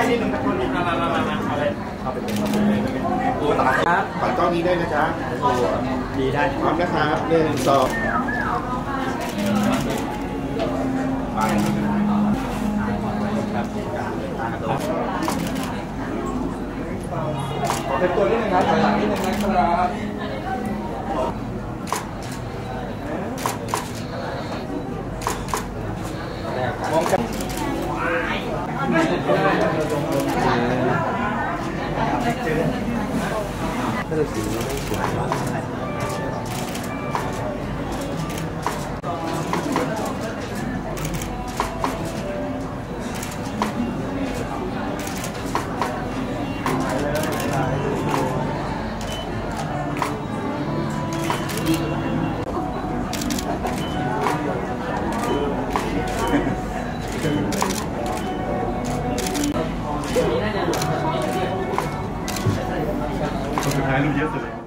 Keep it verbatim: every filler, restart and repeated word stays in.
นิดนึงนะคนมามามามาอะไรเอาไปตัวตาครับฝันกล้องนี้ได้นะจ๊ะโอ้ดีได้พร้อมนะครับหนึ่งสองขอเป็นตัวนิดนึงครับถอยหลังนิดนึงนะครับมองกันก็จะสีไม่สวยมากสุดท้ายรูปเยอะสุดเลย